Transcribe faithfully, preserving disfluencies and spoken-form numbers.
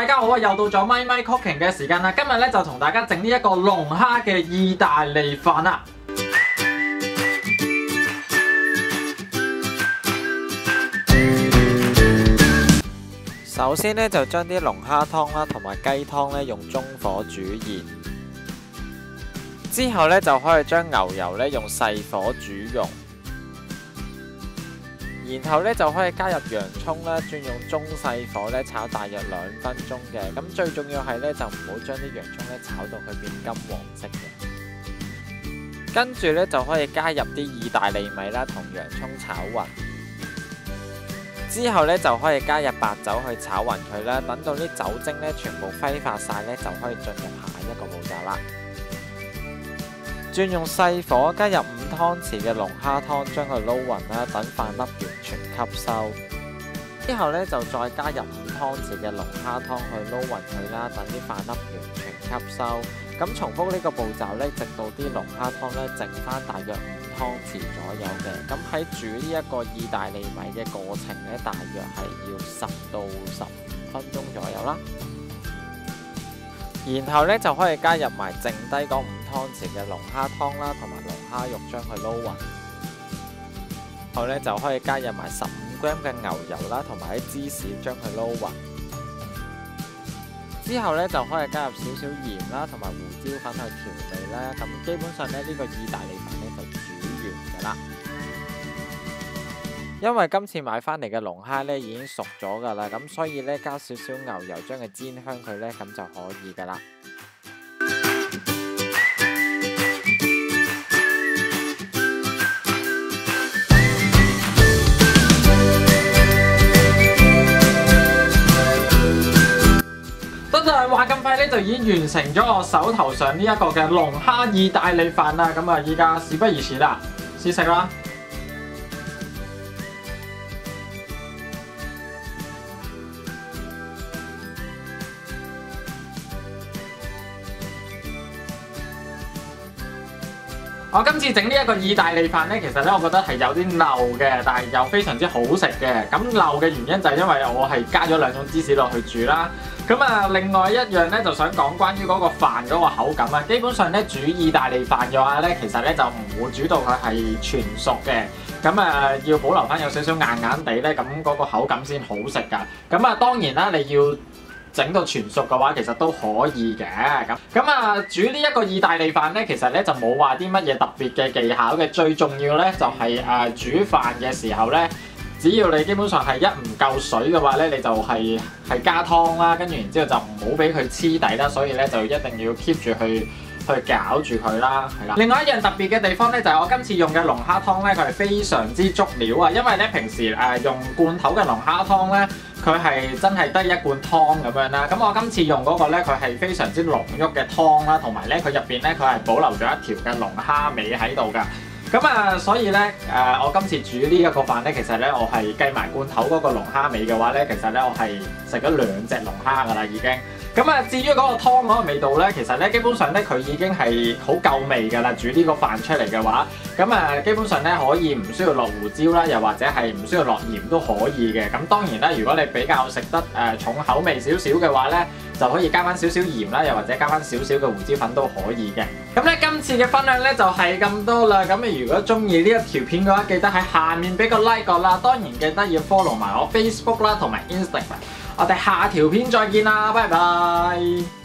大家好啊！又到咗咪咪 Cooking 嘅時間啦，今日咧就同大家整呢一個龍蝦嘅意大利飯啦。 首先咧就將啲龍蝦湯啦同埋雞湯咧用中火煮熱，之後咧就可以將牛油咧用細火煮溶。然後咧就可以加入洋葱啦，轉用中細火咧炒大約兩分鐘嘅。咁最重要係咧就唔好將啲洋葱咧炒到佢變金黃色嘅。跟住咧就可以加入啲意大利米啦，同洋葱炒勻。之後咧就可以加入白酒去炒勻佢啦。等到啲酒精咧全部揮發晒咧，就可以進入下一個步驟啦。轉用細火加入五湯匙嘅龍蝦湯，將佢撈勻啦，等飯粒完全吸收。之後咧就再加入五湯匙嘅龍蝦湯去撈勻佢啦，等啲飯粒完全吸收。咁重複呢個步驟咧，直到啲龍蝦湯咧剩翻大約五湯匙左右嘅。咁喺煮呢一個意大利米嘅過程咧，大約係要十到十五分鐘左右啦。然後咧就可以加入埋剩低嗰五湯匙嘅龍蝦湯啦，同埋龍蝦肉，將佢撈勻。後咧就可以加入埋十五 gram 嘅牛油啦，同埋啲芝士，將佢撈勻。之後咧就可以加入少少鹽啦，同埋胡椒粉去調味啦。咁基本上咧呢、呢個意大利飯咧就煮完噶啦。因為今次買翻嚟嘅龍蝦咧已經熟咗噶啦，咁所以咧加少少牛油將佢煎香佢咧，咁就可以噶啦。 得啦，話咁快咧就已經完成咗我手頭上呢一個嘅龍蝦意大利飯啦。咁啊，依家事不宜遲啦，試食啦！我今次整呢一個意大利飯呢，其實呢，我覺得係有啲漏嘅，但係又非常之好食嘅。咁漏嘅原因就係因為我係加咗兩種芝士落去煮啦。咁啊，另外一樣呢，就想講關於嗰個飯嗰個口感啊。基本上呢，煮意大利飯嘅話呢，其實呢就唔會煮到佢係全熟嘅。咁啊，要保留翻有少少硬硬地呢，咁嗰個口感先好食㗎。咁啊，當然啦，你要整到全熟嘅話，其實都可以嘅。咁咁啊，煮呢一個意大利飯咧，其實咧就冇話啲乜嘢特別嘅技巧嘅。最重要咧就係、是、誒、呃、煮飯嘅時候咧，只要你基本上係一唔夠水嘅話咧，你就係、是、係加湯啦，跟住然之後就唔好俾佢黐底啦。所以咧就一定要 keep 住去去攪住佢啦，係啦。另外一樣特別嘅地方咧，就係、是、我今次用嘅龍蝦湯咧，佢係非常之足料啊。因為咧平時誒、呃、用罐頭嘅龍蝦湯咧，佢係真係得一罐湯咁樣啦，咁我今次用嗰個咧，佢係非常之濃郁嘅湯啦，同埋咧佢入邊咧佢係保留咗一條嘅龍蝦尾喺度㗎。咁啊，所以咧誒、呃，我今次煮呢一個飯咧，其實咧我係計埋罐頭嗰個龍蝦尾嘅話咧，其實咧我係食咗兩隻龍蝦㗎啦已經。咁啊，至於嗰個湯嗰個味道咧，其實咧基本上咧佢已經係好夠味㗎啦。煮呢個飯出嚟嘅話，咁啊基本上咧可以唔需要落胡椒啦，又或者係唔需要落鹽都可以嘅。咁當然啦，如果你比較食得誒、呃、重口味少少嘅話咧，就可以加翻少少鹽啦，又或者加翻少少嘅胡椒粉都可以嘅。咁咧今次嘅分享咧就係咁多啦。咁你如果中意呢一條片嘅話，記得喺下面俾個 like 我啦。當然記得要 follow 埋我 Facebook 啦，同埋 Instagram。我哋下條片再見啦，拜拜。